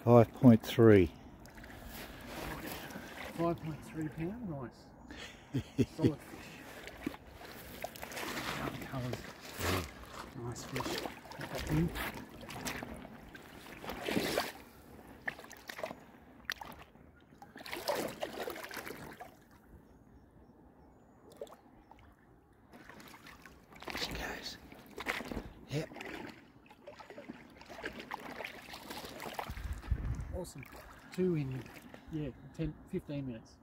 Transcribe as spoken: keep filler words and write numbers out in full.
five point three. five point three pound, nice. Solid fish. Colours. Nice fish. Put that in. She goes. Yep. Awesome. Two in, yeah, ten, fifteen minutes.